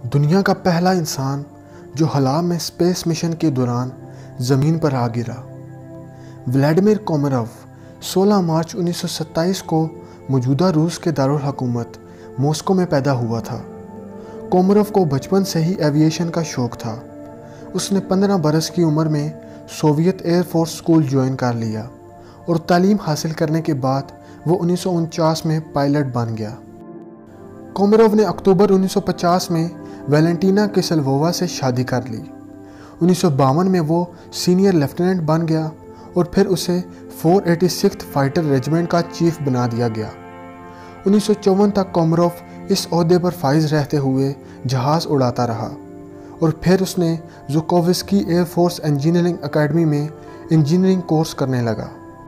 دنیا کا پہلا انسان جو خلا میں اسپیس مشن کے دوران زمین پر آ گرا۔ ولیڈیمیر کومروف 16 مارچ 1927 کو موجودہ روس کے دارالحکومت ماسکو میں پیدا ہوا تھا۔ کومروف کو بچپن سے ہی ایویشن کا شوق تھا۔ اس نے 15 برس کی عمر میں Soviet air force school join کر لیا اور تعلیم حاصل کرنے کے بعد وہ 1949 میں پائلٹ بن گیا۔ کومروف نے اکتوبر 1950 میں ویلنٹینا کسلووا سے شادی کر لی۔ 1952 میں وہ سینئر لیفٹیننٹ بن گیا اور پھر اسے 486 فائٹر ریجمنٹ کا چیف بنا دیا گیا۔ 1954 تک کومروف اس عہدے پر فائز رہتے ہوئے جہاز اڑاتا رہا اور پھر اس نے Zhukovsky air force engineering academy میں انجینئرنگ کورس کرنے لگا۔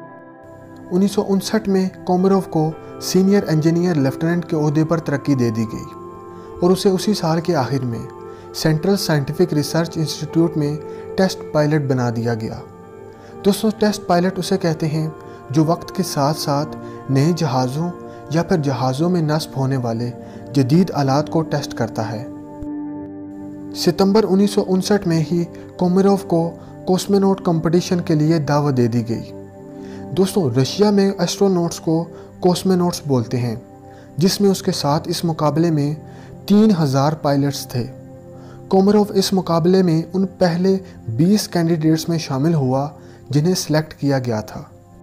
1959 میں کومروف کو سینئر انجینئر لیفٹیننٹ کے عہدے پر ترقی دے دی گئی اور اسے اسی سال کے آخر میں سینٹرل سائنٹیفک ریسرچ انسٹیٹیوٹ میں ٹیسٹ پائلٹ بنا دیا گیا۔ دوستوں، ٹیسٹ پائلٹ اسے کہتے ہیں جو وقت کے ساتھ ساتھ نئے جہازوں یا پھر جہازوں میں نصب ہونے والے جدید آلات کو ٹیسٹ کرتا ہے۔ ستمبر 1959 میں ہی کومروف کو کوسمونوٹ کمپٹیشن کے لیے دعوت دے دی گئی۔ دوستوں، رشیا میں ایسٹرونوٹس کو کوسمونوٹس بولتے ہیں، جس میں اس کے ساتھ اس مقابلے میں 3000 پائلٹس تھے۔ کومروف اس مقابلے میں ان پہلے 20 کینڈیڈیٹس میں شامل ہوا جنہیں سلیکٹ کیا گیا تھا۔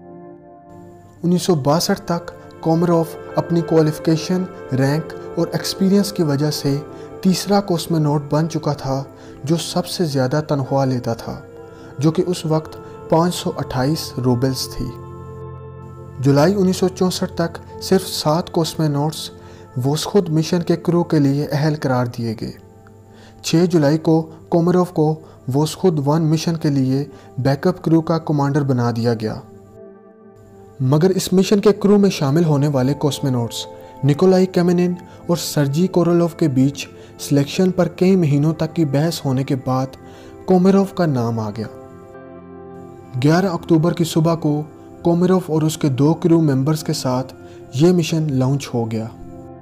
1962 تک کومروف اپنی کوالیفیکیشن، رینک اور ایکسپیرینس کی وجہ سے تیسرا کوسمونوٹ بن چکا تھا جو سب سے زیادہ تنخواہ لیتا تھا، جو کہ اس وقت 528 روبلز تھی۔ جولائی 1964 تک صرف 7 کوسمونوٹس ووسخود مشن کے کرو کے لیے اہل قرار دیے گئے۔ 6 جولائی کو کومروف کو ووسخود 1 مشن کے لیے بیک اپ کرو کا کمانڈر بنا دیا گیا۔ مگر اس مشن کے کرو میں شامل ہونے والے کوسمونوٹس نکولائی کیمنن اور سرجی کورولوف کے بیچ سلیکشن پر کئی مہینوں تک کی بحث ہونے کے بعد کومروف کا نام آ گیا۔ 11 اکتوبر کی صبح کو کومروف اور اس کے 2 کرو ممبرز کے ساتھ یہ مشن لانچ ہو گیا۔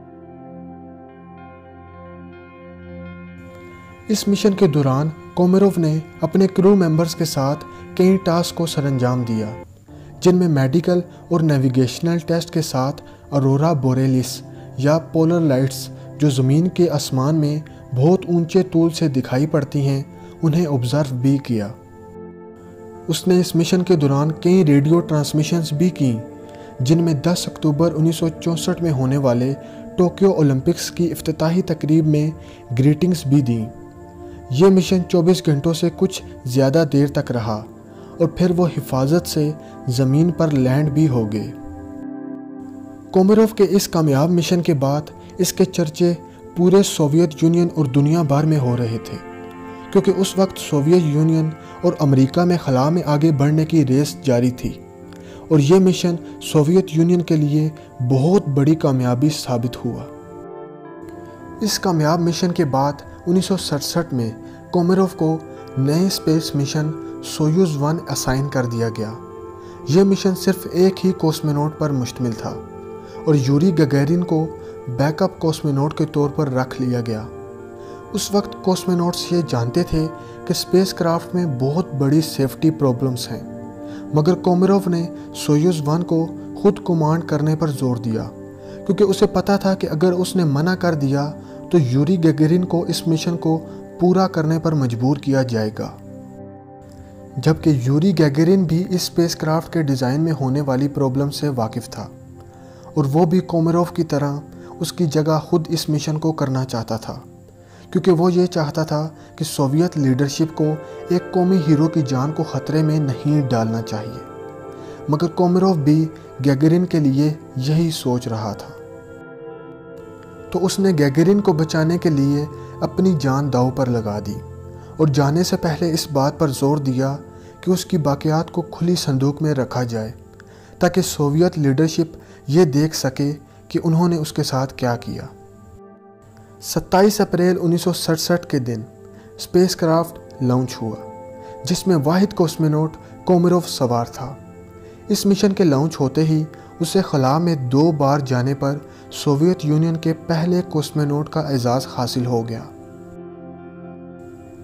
اس مشن کے دوران کومروف نے اپنے کرو ممبرز کے ساتھ کئی ٹاسک کو سر انجام دیا، جن میں میڈیکل اور نیویگیشنل ٹیسٹ کے ساتھ اورورا بوریلس یا پولر لائٹس جو زمین کے آسمان میں بہت اونچے طول سے دکھائی پڑتی ہیں انہیں آبزرو بھی کیا۔ اس نے اس مشن کے دوران کئی ریڈیو ٹرانسمیشنز بھی کیں، جن میں 10 اکتوبر 1964 میں ہونے والے ٹوکیو اولمپکس کی افتتاحی تقریب میں گریٹنگز بھی دیں۔ یہ مشن 24 گھنٹوں سے کچھ زیادہ دیر تک رہا اور پھر وہ حفاظت سے زمین پر لینڈ بھی ہو گئے۔ کومروف کے اس کامیاب مشن کے بعد اس کے چرچے پورے سوویت یونین اور دنیا بھر میں ہو رہے تھے، کیونکہ اس وقت سوویت یونین اور امریکہ میں خلا میں آگے بڑھنے کی ریس جاری تھی اور یہ مشن سوویت یونین کے لیے بہت بڑی کامیابی ثابت ہوا۔ اس کامیاب مشن کے بعد 1967 میں کومروف کو نئے اسپیس مشن سویوز 1 اسائن کر دیا گیا۔ یہ مشن صرف ایک ہی کوسمونوٹ پر مشتمل تھا اور یوری گگرین کو بیک اپ کوسمونوٹ کے طور پر رکھ لیا گیا۔ اس وقت کوسمونوٹس یہ جانتے تھے کہ اسپیس کرافٹ میں بہت بڑی سیفٹی پرابلمز ہیں، مگر کومروف نے سویوز 1 کو خود کمانڈ کرنے پر زور دیا، کیونکہ اسے پتا تھا کہ اگر اس نے منع کر دیا تو یوری گگرین کو اس مشن کو پورا کرنے پر مجبور کیا جائے گا، جبکہ یوری گگرین بھی اس اسپیس کرافٹ کے ڈیزائن میں ہونے والی پرابلم سے واقف تھا اور وہ بھی کومروف کی طرح اس کی جگہ خود اس مشن کو کرنا چاہتا تھا، کیونکہ وہ یہ چاہتا تھا کہ سوویت لیڈرشپ کو ایک قومی ہیرو کی جان کو خطرے میں نہیں ڈالنا چاہیے، مگر کومروف بھی گگرین کے لیے یہی سوچ رہا تھا۔ تو اس نے گگرین کو بچانے کے لیے اپنی جان داؤ پر لگا دی اور جانے سے پہلے اس بات پر زور دیا کہ اس کی باقیات کو کھلی صندوق میں رکھا جائے تاکہ سوویت لیڈرشپ یہ دیکھ سکے کہ انہوں نے اس کے ساتھ کیا کیا۔ 27 اپریل 1967 کے دن اسپیس کرافٹ لانچ ہوا، جس میں واحد کوسمونوٹ کومروف سوار تھا۔ اس مشن کے لانچ ہوتے ہی اسے خلا میں 2 بار جانے پر سوویت یونین کے پہلے کوسمونوٹ کا اعزاز حاصل ہو گیا۔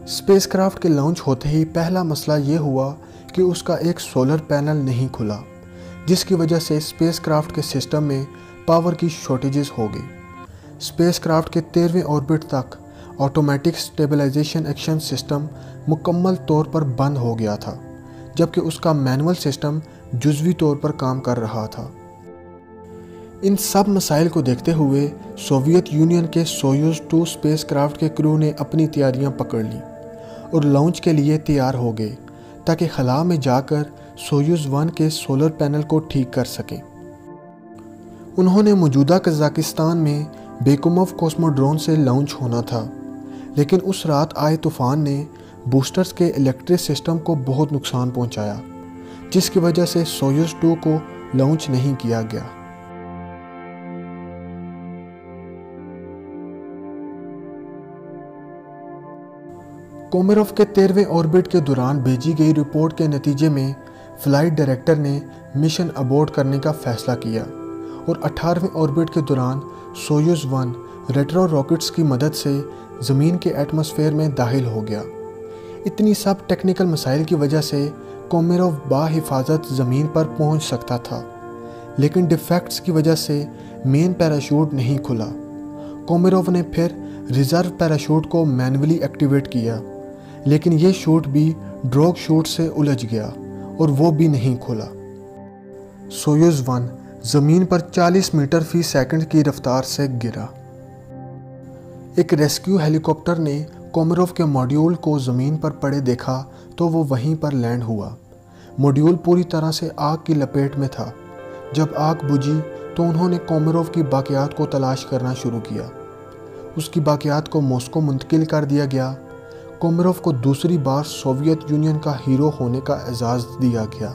स्पेस क्राफ्ट के लॉन्च होते ही पहला मसला ये हुआ कि उसका एक सोलर पैनल नहीं खुला, जिसकी वजह से स्पेस क्राफ्ट के सिस्टम में पावर की शॉर्टेजेस हो गई। स्पेस क्राफ्ट के 13वें ऑर्बिट तक ऑटोमेटिक स्टेबलाइजेशन एक्शन सिस्टम मुकम्मल तौर पर बंद हो गया था, जबकि उसका मैनुअल सिस्टम जुज़वी तौर पर काम कर रहा था। इन सब मसाइल को देखते हुए सोवियत यूनियन के सोयूज़ 2 स्पेस क्राफ्ट के क्रू ने अपनी तैयारियां पकड़ ली और लॉन्च के लिए तैयार हो गए ताकि खला में जाकर सोयूज़ 1 के सोलर पैनल को ठीक कर सकें। उन्होंने मौजूदा कज़ाकिस्तान में बेकुमोव कॉस्मोड्रोन से लॉन्च होना था, लेकिन उस रात आए तूफ़ान ने बूस्टर्स के इलेक्ट्रिक सिस्टम को बहुत नुकसान पहुंचाया, जिसकी वजह से सोयूज़ 2 को लॉन्च नहीं किया गया। कोमेरोव के 13वें ऑर्बिट के दौरान भेजी गई रिपोर्ट के नतीजे में फ्लाइट डायरेक्टर ने मिशन अबॉर्ट करने का फैसला किया और 18वें ऑर्बिट के दौरान सोयूज़ 1 रेट्रो रॉकेट्स की मदद से ज़मीन के एटमॉस्फेयर में दाखिल हो गया। इतनी सब टेक्निकल मसाइल की वजह से कोमेरोव बाहिफाजत ज़मीन पर पहुंच सकता था, लेकिन डिफेक्ट्स की वजह से मेन पैराशूट नहीं खुला। कोमेरोव ने फिर रिज़र्व पैराशूट को मैन्युअली एक्टिवेट किया, लेकिन ये शूट भी ड्रॉग शूट से उलझ गया और वो भी नहीं खुला। सोयूज़ 1 ज़मीन पर 40 मीटर फी सेकंड की रफ्तार से गिरा। एक रेस्क्यू हेलीकॉप्टर ने कोमेरोव के मॉड्यूल को ज़मीन पर पड़े देखा तो वो वहीं पर लैंड हुआ। मॉड्यूल पूरी तरह से आग की लपेट में था। जब आग बुझी तो उन्होंने कोमेरोव की बाकियात को तलाश करना शुरू किया। उसकी बाकियात को मॉस्को मुंतकिल कर दिया गया। कोमेरोव को दूसरी बार सोवियत यूनियन का हीरो होने का एजाज़ दिया गया।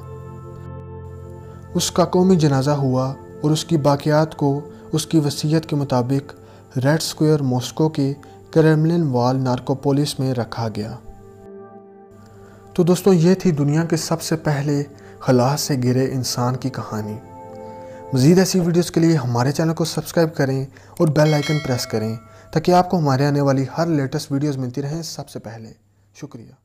उसका कौमी जनाजा हुआ और उसकी बाकियात को उसकी वसीयत के मुताबिक रेड स्क्वायर मॉस्को के क्रेमलिन वॉल नार्कोपोलिस में रखा गया। तो दोस्तों, ये थी दुनिया के सबसे पहले खला से गिरे इंसान की कहानी। मज़ीद ऐसी वीडियोस के लिए हमारे चैनल को सब्सक्राइब करें और बेल आइकन प्रेस करें ताकि आपको हमारे आने वाली हर लेटेस्ट वीडियोस मिलती रहें सबसे पहले। शुक्रिया।